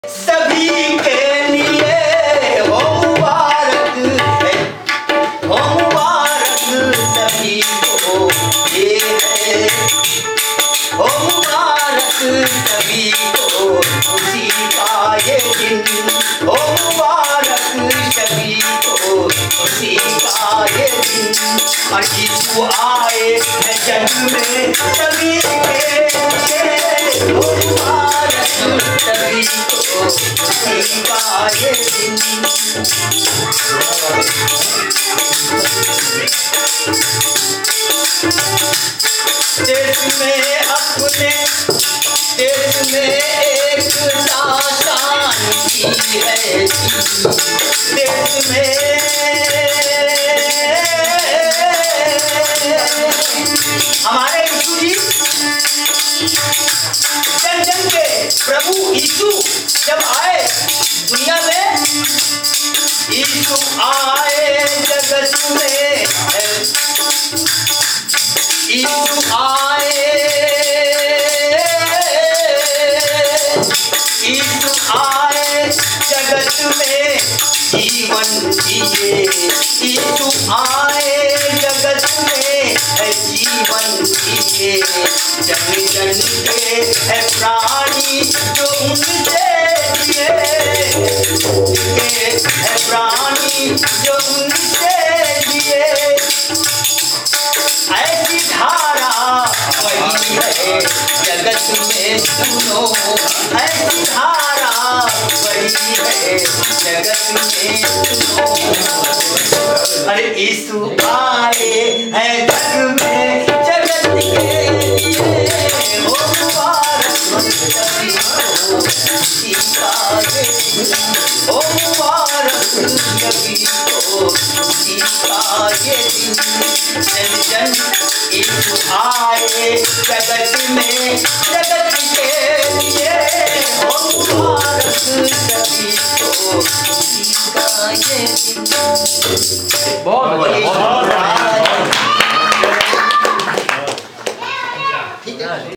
सभी के लिए हो मुबारक, हो मुबारक सभी को ये है, हो मुबारक सभी को खुशी का ये दिन, हो मुबारक सभी को खुशी का ये दिन। यीशु आए हैं जग में सभी के लिए, हो मुबारक सभी को खुशी का ये दिन। देश में अपने देश में एक शांति है, देश में हमारे यीशु जी जन जन के प्रभु यीशु जब आए दुनिया में, यीशु आए जगत में, यीशु आए, यीशु आए जगत में जीवन दिए, यीशु आए जगत में जीवन दिए। जन जन के है प्राणी जो उनसे दिए, है प्राणी जो उनसे दिए। ऐसी धारा वही है जगत में सुनो, ऐसी धारा वही है जगत में सुनो। अरे यीशु आए हैं जग में जगत के लिए, हो मुबारक सभी को खुशी का ये दिन, हो मुबारक सभी को खुशी का ये दिन। जन जन यीशु आए जगत में जगत के लिए, हो मुबारक सभी को खुशी का ये दिन। बहुत